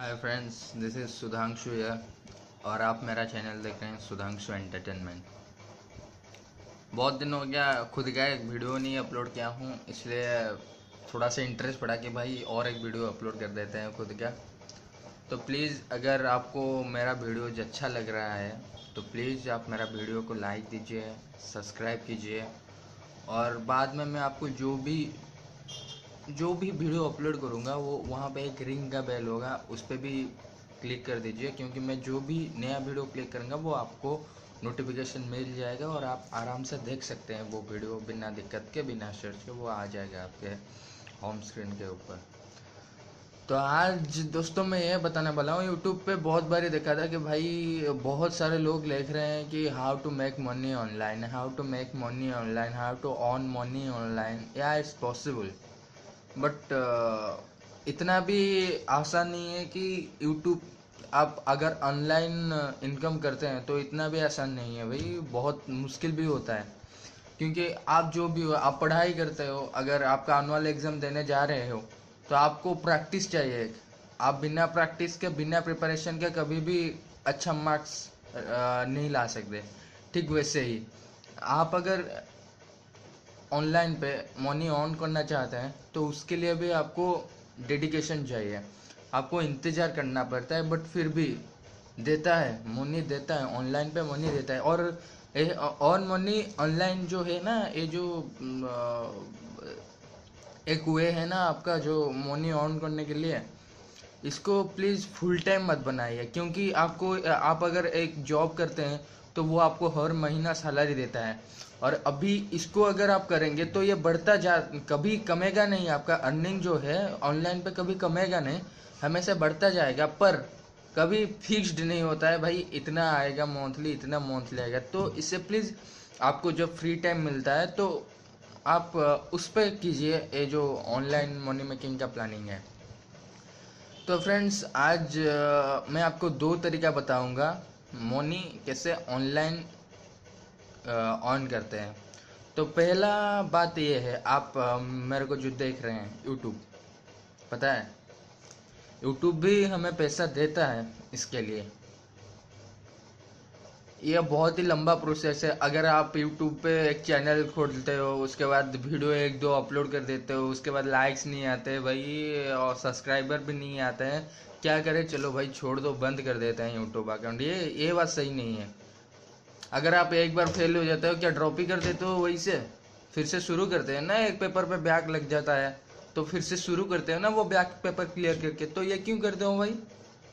Hi friends, this is Sudhanshu या और आप मेरा चैनल देख रहे हैं सुधांशु एंटरटेनमेंट। बहुत दिन हो गया खुद का एक वीडियो नहीं अपलोड किया हूँ, इसलिए थोड़ा सा इंटरेस्ट पड़ा कि भाई और एक वीडियो अपलोड कर देते हैं खुद का। तो प्लीज़ अगर आपको मेरा वीडियो अच्छा लग रहा है तो प्लीज़ आप मेरा वीडियो को लाइक दीजिए, सब्सक्राइब कीजिए और बाद में मैं आपको जो भी वीडियो अपलोड करूँगा वो वहाँ पे एक रिंग का बेल होगा, उस पर भी क्लिक कर दीजिए, क्योंकि मैं जो भी नया वीडियो क्लिक करूँगा वो आपको नोटिफिकेशन मिल जाएगा और आप आराम से देख सकते हैं वो वीडियो बिना दिक्कत के, बिना सर्च के वो आ जाएगा आपके होम स्क्रीन के ऊपर। तो आज दोस्तों मैं ये बताने वाला हूँ, यूट्यूब पे बहुत बार देखा था कि भाई बहुत सारे लोग लिख रहे हैं कि how to make money online, how to make money online, how to earn money online. या इट्स पॉसिबल, बट इतना भी आसान नहीं है कि यूट्यूब आप अगर ऑनलाइन इनकम करते हैं तो इतना भी आसान नहीं है भाई, बहुत मुश्किल भी होता है। क्योंकि आप जो भी हो, आप पढ़ाई करते हो, अगर आपका एनुअल एग्ज़ाम देने जा रहे हो तो आपको प्रैक्टिस चाहिए। आप बिना प्रैक्टिस के, बिना प्रिपरेशन के कभी भी अच्छा मार्क्स नहीं ला सकते। ठीक वैसे ही आप अगर ऑनलाइन पे मनी अर्न करना चाहते हैं तो उसके लिए भी आपको डेडिकेशन चाहिए, आपको इंतज़ार करना पड़ता है, बट फिर भी देता है, मनी देता है, ऑनलाइन पे मनी देता है। और मनी ऑनलाइन जो है ना, ये जो एक वे है ना आपका जो मनी अर्न करने के लिए, इसको प्लीज़ फुल टाइम मत बनाइए। क्योंकि आप अगर एक जॉब करते हैं तो वो आपको हर महीना सैलरी देता है, और अभी इसको अगर आप करेंगे तो ये कभी कमेगा नहीं। आपका अर्निंग जो है ऑनलाइन पे कभी कमेगा नहीं, हमेशा बढ़ता जाएगा, पर कभी फिक्स्ड नहीं होता है भाई इतना आएगा मंथली, इतना मंथली आएगा। तो इससे प्लीज़ आपको जब फ्री टाइम मिलता है तो आप उस पर कीजिए ये जो ऑनलाइन मनी मेकिंग का प्लानिंग है। तो फ्रेंड्स आज मैं आपको दो तरीका बताऊंगा मनी कैसे ऑनलाइन ऑन करते हैं। तो पहला बात ये है, आप मेरे को जो देख रहे हैं यूट्यूब, पता है यूट्यूब भी हमें पैसा देता है इसके लिए। ये बहुत ही लंबा प्रोसेस है। अगर आप यूट्यूब पे एक चैनल खोलते हो, उसके बाद वीडियो एक दो अपलोड कर देते हो, उसके बाद लाइक्स नहीं आते भाई और सब्सक्राइबर भी नहीं आते हैं, क्या करें, चलो भाई छोड़ दो, बंद कर देते हैं यूट्यूब अकाउंट। ये बात सही नहीं है। अगर आप एक बार फेल हो जाते हो, क्या ड्रॉप ही कर देते हो, वही से फिर से शुरू करते हैं ना। एक पेपर पे बैक लग जाता है तो फिर से शुरू करते हैं ना वो बैक पेपर क्लियर करके। तो ये क्यों करते हो भाई?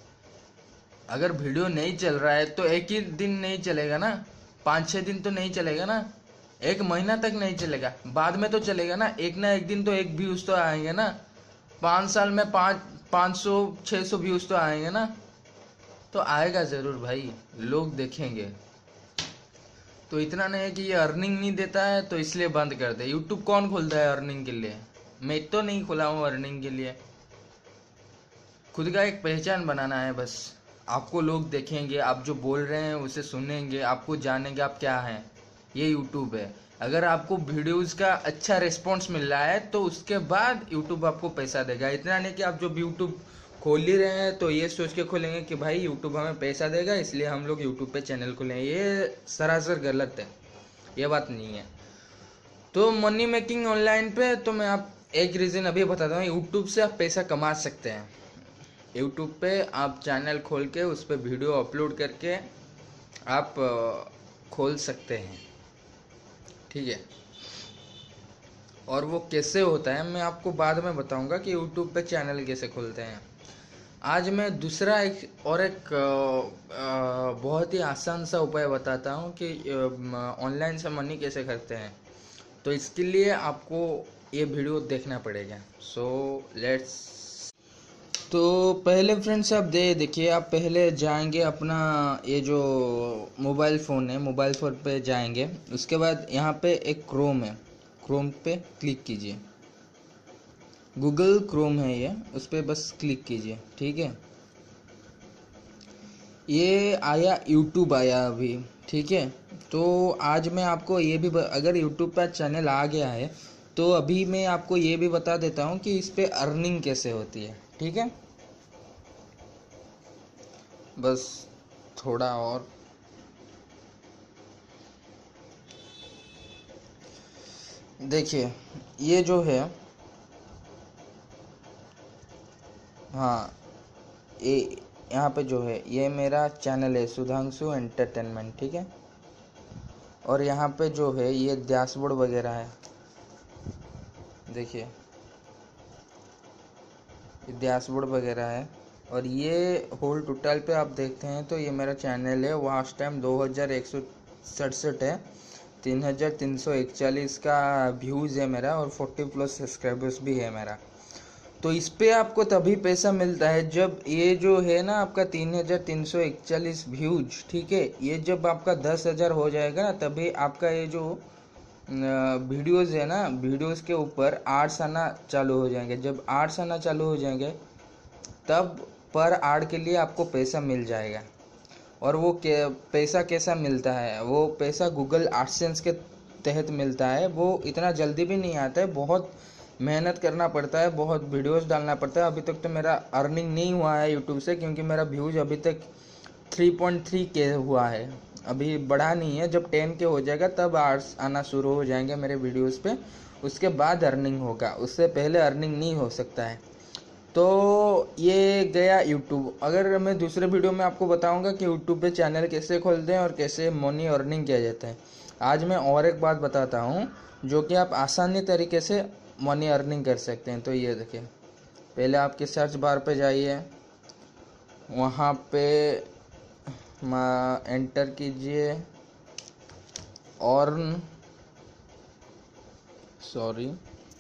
अगर वीडियो नहीं चल रहा है तो एक ही दिन नहीं चलेगा ना, 5-6 दिन तो नहीं चलेगा ना, एक महीना तक नहीं चलेगा, बाद में तो चलेगा ना। एक ना एक दिन तो एक व्यूज तो आएंगे ना, 5 साल में 500-600 व्यूज तो आएंगे ना। तो आएगा जरूर भाई, लोग देखेंगे। तो इतना नहीं है कि ये अर्निंग नहीं देता है तो इसलिए बंद कर दे। यूट्यूब कौन खोलता है अर्निंग के लिए? मैं तो नहीं खुला हूँ अर्निंग के लिए। खुद का एक पहचान बनाना है बस। आपको लोग देखेंगे, आप जो बोल रहे हैं उसे सुनेंगे, आपको जानेंगे आप क्या हैं। ये यूट्यूब है। अगर आपको वीडियोस का अच्छा रिस्पॉन्स मिल रहा है तो उसके बाद यूट्यूब आपको पैसा देगा। इतना नहीं कि आप जब यूट्यूब खोल ही रहे हैं तो ये सोच के खोलेंगे कि भाई यूट्यूब हमें पैसा देगा इसलिए हम लोग यूट्यूब पे चैनल खोलेंगे। ये सरासर गलत है, ये बात नहीं है। तो मनी मेकिंग ऑनलाइन पे तो मैं आप एक रीज़न अभी बताता हूँ, यूट्यूब से आप पैसा कमा सकते हैं। यूट्यूब पे आप चैनल खोल के उस पर वीडियो अपलोड करके आप खोल सकते हैं, ठीक है। और वो कैसे होता है मैं आपको बाद में बताऊंगा कि यूट्यूब पे चैनल कैसे खोलते हैं। आज मैं दूसरा एक बहुत ही आसान सा उपाय बताता हूँ कि ऑनलाइन से मनी कैसे करते हैं। तो इसके लिए आपको ये वीडियो देखना पड़ेगा। So let's. तो पहले फ्रेंड्स आप देखिए, आप पहले जाएंगे अपना ये जो मोबाइल फ़ोन है, मोबाइल फ़ोन पे जाएंगे। उसके बाद यहाँ पे एक क्रोम है, क्रोम पे क्लिक कीजिए। गूगल क्रोम है ये, उस पर बस क्लिक कीजिए, ठीक है। ये आया, यूट्यूब आया अभी, ठीक है। तो आज मैं आपको ये भी अगर यूट्यूब पर चैनल आ गया है तो अभी मैं आपको ये भी बता देता हूँ कि इस पर अर्निंग कैसे होती है, ठीक है। बस थोड़ा और। देखिए ये जो है, हाँ, ये यहाँ पे जो है ये मेरा चैनल है सुधांशु एंटरटेनमेंट, ठीक है। और यहाँ पे जो है ये डैशबोर्ड वगैरह है, देखिए ये डैशबोर्ड वगैरह है। और ये होल टोटल पे आप देखते हैं तो ये मेरा चैनल है, वॉच टाइम 2167 है, 3341 का व्यूज़ है मेरा, और 40+ सब्सक्राइबर्स भी है मेरा। तो इस पे आपको तभी पैसा मिलता है जब ये जो है ना आपका 3341 व्यूज, ठीक है, ये जब आपका 10,000 हो जाएगा ना, तभी आपका ये जो वीडियोस है ना, वीडियोस के ऊपर आर्ट्स आना चालू हो जाएंगे। जब आर्ट्स आना चालू हो जाएंगे तब पर आर्ट के लिए आपको पैसा मिल जाएगा। और वो पैसा कैसा मिलता है, वो पैसा गूगल एडसेंस के तहत मिलता है। वो इतना जल्दी भी नहीं आता है, बहुत मेहनत करना पड़ता है, बहुत वीडियोस डालना पड़ता है। अभी तक तो मेरा अर्निंग नहीं हुआ है यूट्यूब से, क्योंकि मेरा व्यूज अभी तक 3.3K हुआ है, अभी बढ़ा नहीं है। जब 10K हो जाएगा तब आर्ट्स आना शुरू हो जाएंगे मेरे वीडियोस पे, उसके बाद अर्निंग होगा, उससे पहले अर्निंग नहीं हो सकता है। तो ये गया यूट्यूब। अगर मैं दूसरे वीडियो में आपको बताऊंगा कि यूट्यूब पे चैनल कैसे खोलते हैं और कैसे मनी अर्निंग किया जाता है। आज मैं और एक बात बताता हूँ जो कि आप आसानी तरीके से मनी अर्निंग कर सकते हैं। तो ये देखिए, पहले आपके सर्च बार पे जाइए, वहाँ पे एंटर कीजिए earn, sorry,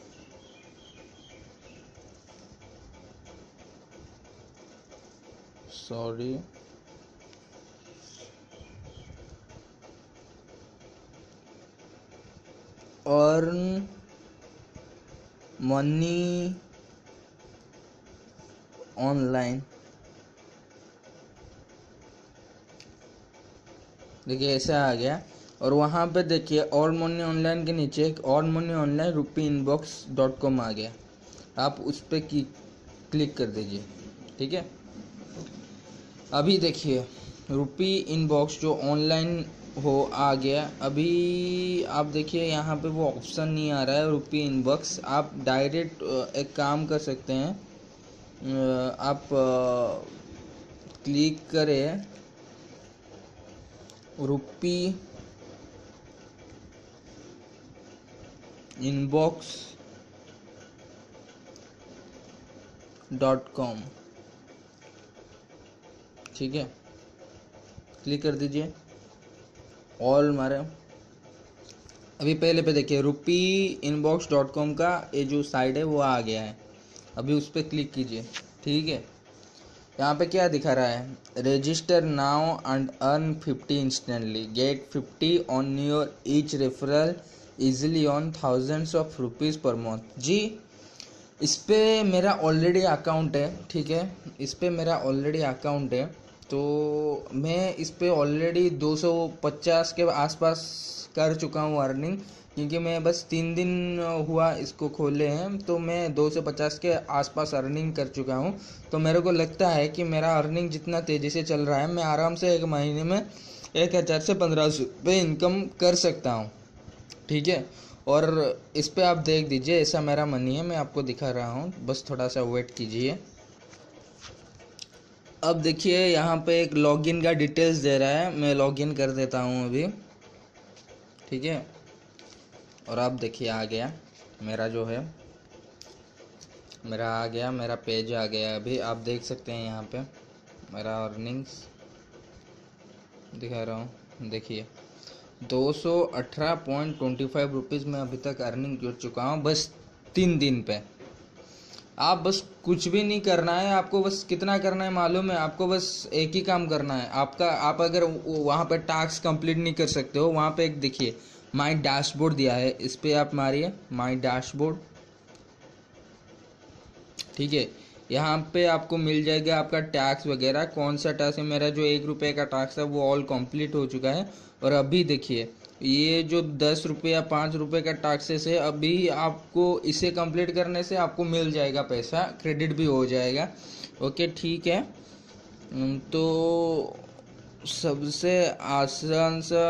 earn money online, देखिए ऐसा आ गया। और वहाँ पे देखिए और मनी ऑनलाइन के नीचे एक और मनी ऑनलाइन rupeeinbox.com आ गया, आप उस पर क्लिक कर दीजिए, ठीक है। अभी देखिए रुपी इनबॉक्स जो ऑनलाइन हो आ गया। अभी आप देखिए यहाँ पे वो ऑप्शन नहीं आ रहा है रुपी इनबॉक्स। आप डायरेक्ट एक काम कर सकते हैं, आप क्लिक करें रुपी inbox.com, ठीक है, क्लिक कर दीजिए ऑल मारे। अभी पहले पे देखिए rupeeinbox.com का ये जो साइट है वो आ गया है, अभी उस पर क्लिक कीजिए, ठीक है। यहाँ पे क्या दिखा रहा है, register now and earn 50 instantly, get 50 on your each referral, easily on thousands of rupees per month. जी इस पे मेरा ऑलरेडी अकाउंट है, ठीक है, इस पे मेरा ऑलरेडी अकाउंट है। तो मैं इस पे ऑलरेडी 250 के आसपास कर चुका हूँ अर्निंग, क्योंकि मैं बस 3 दिन हुआ इसको खोले हैं, तो मैं 250 के आसपास अर्निंग कर चुका हूँ। तो मेरे को लगता है कि मेरा अर्निंग जितना तेज़ी से चल रहा है, मैं आराम से एक महीने में 1000 से 1500 रुपये इनकम कर सकता हूँ, ठीक है। और इस पे आप देख दीजिए, ऐसा मेरा मनी है, मैं आपको दिखा रहा हूँ, बस थोड़ा सा वेट कीजिए। अब देखिए यहाँ पे एक लॉगिन का डिटेल्स दे रहा है, मैं लॉगिन कर देता हूँ अभी, ठीक है। और आप देखिए आ गया मेरा जो है, मेरा आ गया, मेरा पेज आ गया। अभी आप देख सकते हैं यहाँ पे मेरा अर्निंग्स दिखा रहा हूँ, देखिए 218.25 रुपीज़ मैं अभी तक अर्निंग कर चुका हूँ बस 3 दिन पे। आप बस कुछ भी नहीं करना है, आपको बस कितना करना है मालूम है, आपको बस एक ही काम करना है आपका। आप अगर वहाँ पे टास्क कंप्लीट नहीं कर सकते हो, वहाँ पे एक देखिए माई डैशबोर्ड दिया है, इस पे आप मारिए माई डैशबोर्ड, ठीक है। यहाँ पे आपको मिल जाएगा आपका टैक्स वगैरह, कौन सा टैक्स है। मेरा जो 1 रुपये का टैक्स है वो ऑल कंप्लीट हो चुका है। और अभी देखिए ये जो 10 रुपये या 5 रुपये का टैक्सेस है, अभी आपको इसे कंप्लीट करने से आपको मिल जाएगा पैसा, क्रेडिट भी हो जाएगा। ओके ठीक है, तो सबसे आसान सा,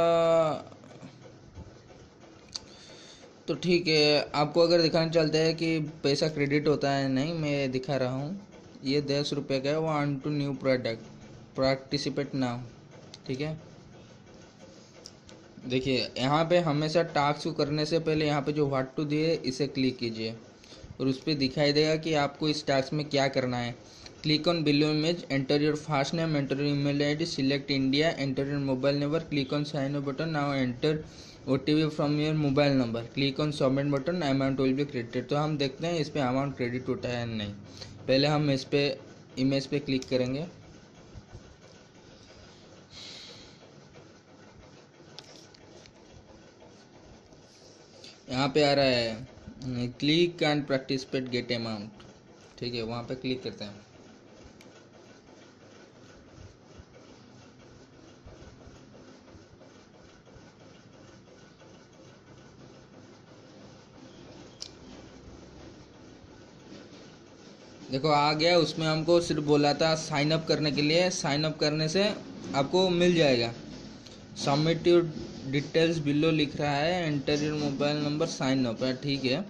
तो ठीक है, आपको अगर दिखाना चलता है कि पैसा क्रेडिट होता है, नहीं मैं दिखा रहा हूँ। ये 10 रुपये का है, 1 to new product participate now, ठीक है। देखिए यहाँ पे हमेशा टास्क को करने से पहले यहाँ पे जो व्हाट टू दिए इसे क्लिक कीजिए और उस पर दिखाई देगा कि आपको इस टास्क में क्या करना है। Click on below image, enter your fast name, enter your email ID, select India, enter your mobile number, click on sign up button, now enter OTP from your mobile number, click on submit button, amount will be credited. तो हम देखते हैं इस पर amount credit होता है या नहीं। पहले हम इस पे इमेज पे क्लिक करेंगे। यहाँ पे आ रहा है click and participate get amount, ठीक है, वहाँ पे क्लिक करते हैं। देखो आ गया, उसमें हमको सिर्फ बोला था साइन अप करने के लिए। साइन अप करने से आपको मिल जाएगा। सबमिट योर डिटेल्स बिलो लिख रहा है, enter your mobile number, sign up है, ठीक है।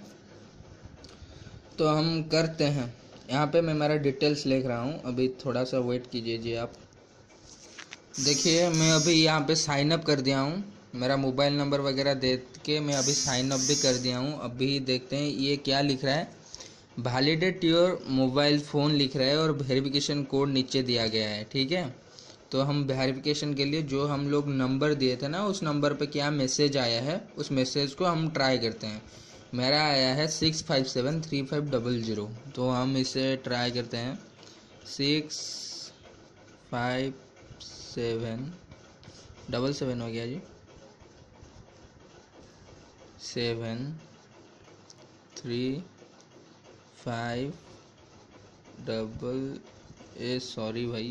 तो हम करते हैं। यहाँ पे मैं मेरा डिटेल्स लिख रहा हूँ, अभी थोड़ा सा वेट कीजिए आप। देखिए मैं अभी यहाँ पे साइन अप कर दिया हूँ, मेरा मोबाइल नंबर वगैरह दे के मैं अभी साइन अप भी कर दिया हूँ। अभी देखते हैं ये क्या लिख रहा है। वैलिडेट योर मोबाइल फ़ोन लिख रहा है और वेरिफिकेशन कोड नीचे दिया गया है, ठीक है। तो हम वेरिफिकेशन के लिए जो हम लोग नंबर दिए थे ना, उस नंबर पे क्या मैसेज आया है उस मैसेज को हम ट्राई करते हैं। मेरा आया है 6573500, तो हम इसे ट्राई करते हैं। 657 हो गया जी, 735 सॉरी भाई,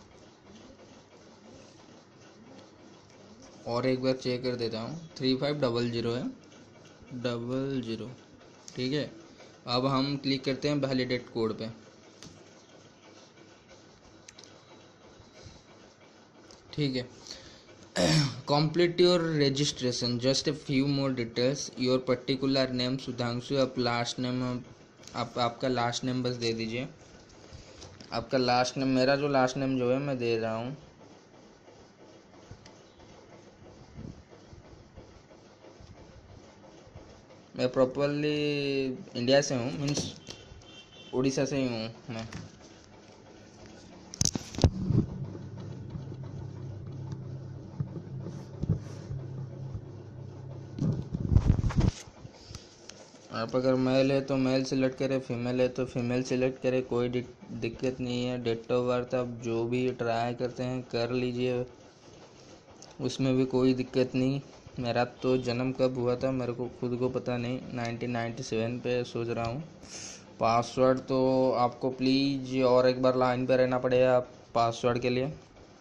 और एक बार चेक कर देता हूँ। 3500 है, 00, ठीक है। अब हम क्लिक करते हैं वैलिडेट कोड पे, ठीक है। Complete your registration, just a few more details, your particular name Sudhanshu, आप लास्ट नेम, आप आपका लास्ट नेम बस दे दीजिए। आपका लास्ट नेम, मेरा जो लास्ट नेम जो है मैं दे रहा हूँ। मैं प्रॉपरली इंडिया से हूँ, मीन्स उड़ीसा से ही हूँ मैं। आप अगर मेल है तो मेल सेलेक्ट करें, फीमेल है तो फीमेल सेलेक्ट करें, कोई दिक्कत नहीं है। डेट ऑफ बर्थ आप जो भी ट्राई करते हैं कर लीजिए, उसमें भी कोई दिक्कत नहीं। मेरा तो जन्म कब हुआ था मेरे को खुद को पता नहीं, 1997 पे सोच रहा हूँ। पासवर्ड तो आपको प्लीज़ और एक बार लाइन पे रहना पड़ेगा पासवर्ड के लिए।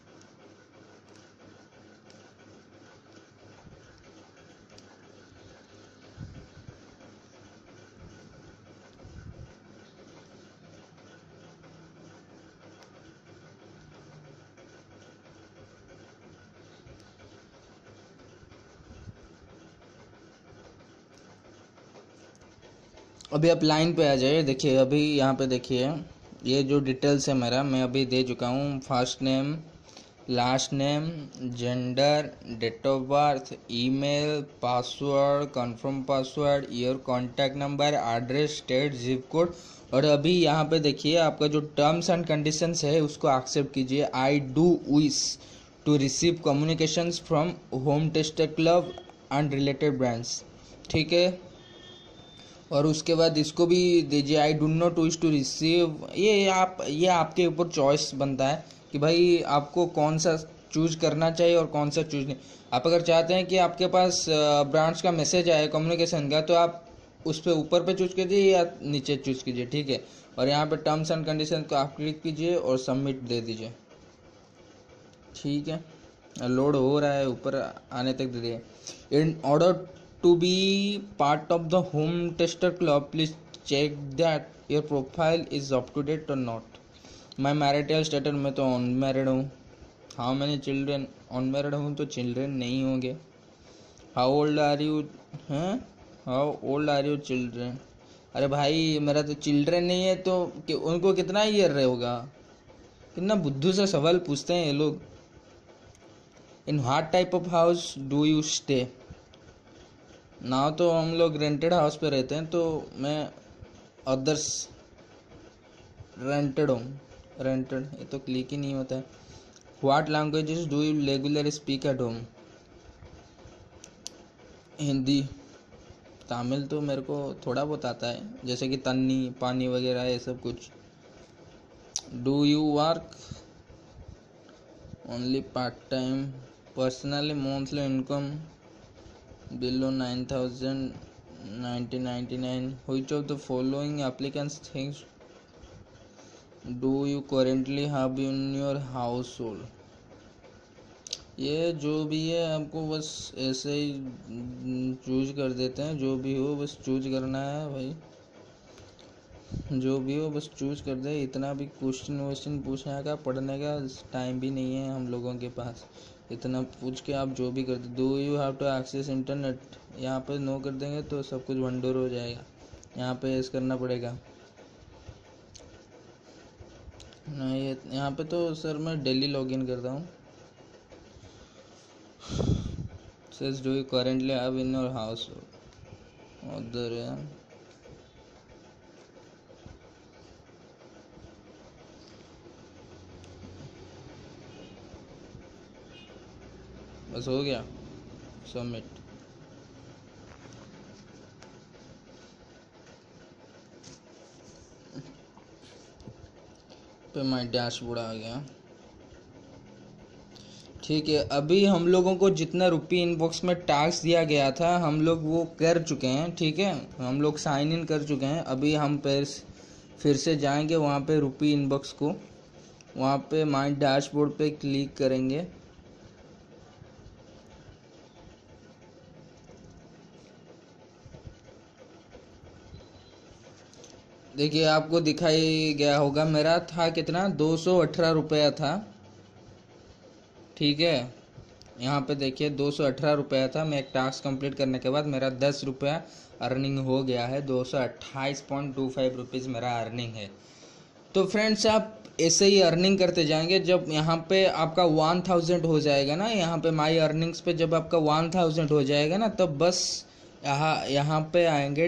अभी आप लाइन पे आ जाइए। देखिए अभी यहाँ पे देखिए, ये जो डिटेल्स है मेरा, मैं अभी दे चुका हूँ। First name, last name, gender, date of birth, email, password, confirm password, your contact number, address, state, zip code. और अभी यहाँ पे देखिए आपका जो टर्म्स एंड कंडीशंस है उसको एक्सेप्ट कीजिए। I do wish to receive communications from home tester club and related brands, ठीक है। और उसके बाद इसको भी दीजिए, I do not wish to receive. ये आपके ऊपर चॉइस बनता है कि भाई आपको कौन सा चूज करना चाहिए और कौन सा चूज नहीं। आप अगर चाहते हैं कि आपके पास ब्रांड्स का मैसेज आए कम्युनिकेशन का, तो आप उस पर ऊपर पे चूज कीजिए या नीचे चूज कीजिए, ठीक है। और यहाँ पे टर्म्स एंड कंडीशन को आप क्लिक कीजिए और सबमिट दे दीजिए, ठीक है। लोड हो रहा है, ऊपर आने तक दे दिए। In order to be part of the home tester club, please check that your profile is up to date or not। मैं मैरिटल स्टेटस में तो अनमैरिड हूँ। हाउ मैनी चिल्ड्रेन, अनमैरिड हूँ तो चिल्ड्रेन नहीं होंगे। हाउ ओल्ड आर यू, हैं how old are you children. अरे भाई मेरा तो चिल्ड्रेन नहीं है तो उनको कितना ईयर होगा। कितना बुद्धू सा सवाल पूछते हैं ये लोग। In what type of house do you stay. ना तो हम लोग रेंटेड हाउस पे रहते हैं, तो मैं अदर्स रेंटेड हूँ। रेंटेड ये तो क्लिक ही नहीं होता है। What languages do you regular speak at home. Hindi, Tamil तो मेरे को थोड़ा बहुत आता है, जैसे कि तन्नी पानी वगैरह ये सब कुछ। Do you work only part time, personally monthly income below 9,999. Which of the following applicants things do you currently have in your household. ये जो भी है आपको बस ऐसे ही चूज कर देते हैं। जो भी हो बस चूज करना है भाई, जो भी हो बस चूज कर दे। इतना भी क्वेश्चन वोश्चन पूछने का पढ़ने का टाइम भी नहीं है हम लोगों के पास। इतना पूछ के आप जो भी कर दो। Do you have to access internet, यहाँ पे नो कर देंगे तो सब कुछ वंडर हो जाएगा। यहाँ पे ऐसे करना पड़ेगा। नहीं यहाँ पे तो सर मैं डेली लॉगिन करता हूँ। Says do you currently have in your house, उधर है। बस हो गया सबमिट। पे माई डैशबोर्ड आ गया। ठीक है, अभी हम लोगों को जितना रुपी इनबॉक्स में टास्क दिया गया था हम लोग वो कर चुके हैं। ठीक है, हम लोग साइन इन कर चुके हैं। अभी हम फिर से जाएंगे वहाँ पे रुपी इनबॉक्स को, वहाँ पे माई डैशबोर्ड पे क्लिक करेंगे। देखिए आपको दिखाई गया होगा, मेरा था कितना 218 रुपया था। ठीक है, यहाँ पे देखिए 218 रुपया था। मैं एक टास्क कंप्लीट करने के बाद मेरा 10 रुपया अर्निंग हो गया है। 228.25 रुपीज़ मेरा अर्निंग है। तो फ्रेंड्स आप ऐसे ही अर्निंग करते जाएंगे। जब यहाँ पे आपका 1000 हो जाएगा ना, यहाँ पे माई अर्निंग्स पे जब आपका 1000 हो जाएगा ना, तब बस यहाँ पे आएंगे,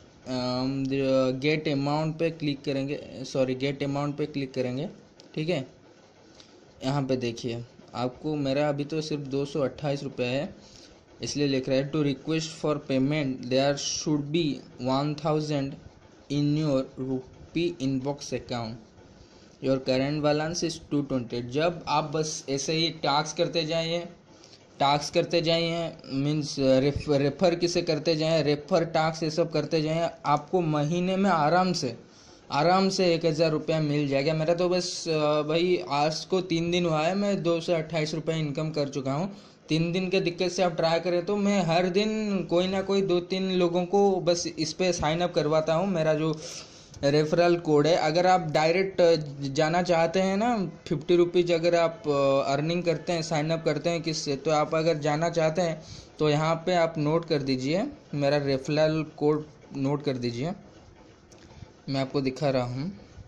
गेट अमाउंट पे क्लिक करेंगे। सॉरी, गेट अमाउंट पे क्लिक करेंगे। ठीक है, यहाँ पे देखिए आपको मेरा अभी तो सिर्फ 228 रुपये है, इसलिए लिख रहा है to request for payment there should be 1000 in your rupee inbox account, your current balance is 220। जब आप बस ऐसे ही टास्क करते जाइए मीन्स रेफर किसे करते जाएं, रेफर टास्क ये सब करते जाएं, आपको महीने में आराम से 1000 रुपया मिल जाएगा। मेरा तो बस भाई आज को 3 दिन हुआ है, मैं 228 रुपये इनकम कर चुका हूँ। 3 दिन के दिक्कत से आप ट्राई करें तो मैं हर दिन कोई ना कोई 2-3 लोगों को बस इस पर साइन अप करवाता हूँ। मेरा जो रेफरल कोड है, अगर आप डायरेक्ट जाना चाहते हैं ना, 50 रुपीज़ अगर आप अर्निंग करते हैं, साइन अप करते हैं किससे, तो आप अगर जाना चाहते हैं तो यहाँ पे आप नोट कर दीजिए, मेरा रेफरल कोड नोट कर दीजिए। मैं आपको दिखा रहा हूँ।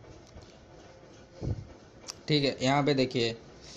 ठीक है, यहाँ पे देखिए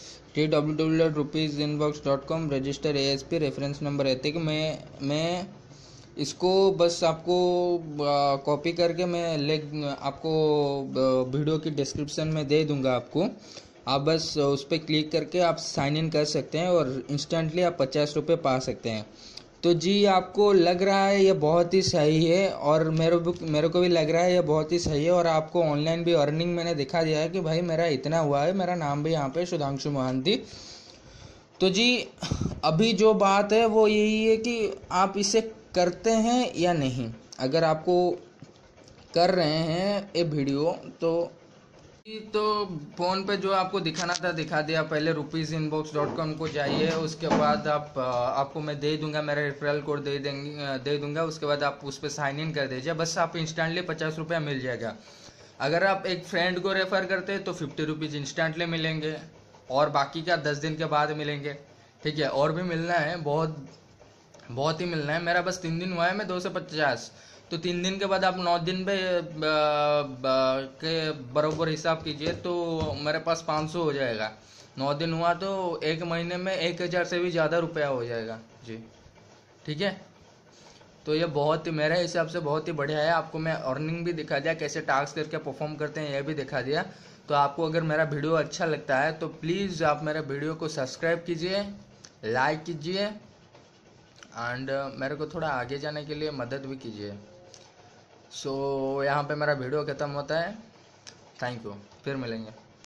www.rupeesinbox.com register ASP reference number रहते हैं कि मैं इसको बस आपको कॉपी करके मैं आपको वीडियो की डिस्क्रिप्शन में दे दूंगा आपको। आप बस उस पर क्लिक करके आप साइन इन कर सकते हैं और इंस्टेंटली आप 50 रुपये पा सकते हैं। तो जी आपको लग रहा है ये बहुत ही सही है, और मेरे को भी लग रहा है ये बहुत ही सही है। और आपको ऑनलाइन भी अर्निंग मैंने दिखा दिया है कि भाई मेरा इतना हुआ है। मेरा नाम भी यहाँ पे सुधांशु मोहंती। तो जी अभी जो बात है वो यही है कि आप इसे करते हैं या नहीं। अगर आपको कर रहे हैं ये वीडियो तो फ़ोन पे जो आपको दिखाना था दिखा दिया। पहले rupeesinbox.com को जाइए, उसके बाद आपको मैं दे दूंगा, मेरा रेफरल कोड दे दूंगा। उसके बाद आप उस पर साइन इन कर दीजिए, बस आप इंस्टेंटली 50 रुपया मिल जाएगा। अगर आप एक फ्रेंड को रेफ़र करते हैं तो 50 रुपीज़ इंस्टेंटली मिलेंगे, और बाकी का 10 दिन के बाद मिलेंगे। ठीक है, और भी मिलना है, बहुत बहुत ही मिलना है। मेरा बस 3 दिन हुआ है, मैं 250, तो 3 दिन के बाद आप 9 दिन पे के बराबर हिसाब कीजिए तो मेरे पास 500 हो जाएगा। 9 दिन हुआ तो 1 महीने में 1000 से भी ज़्यादा रुपया हो जाएगा जी। ठीक है, तो ये बहुत ही मेरे हिसाब से बहुत ही बढ़िया है। आपको मैं अर्निंग भी दिखा दिया, कैसे टास्क करके परफॉर्म करते हैं ये भी दिखा दिया। तो आपको अगर मेरा वीडियो अच्छा लगता है तो प्लीज़ आप मेरे वीडियो को सब्सक्राइब कीजिए, लाइक कीजिए, एंड मेरे को थोड़ा आगे जाने के लिए मदद भी कीजिए। सो यहाँ पे मेरा वीडियो ख़त्म होता है। थैंक यू, फिर मिलेंगे।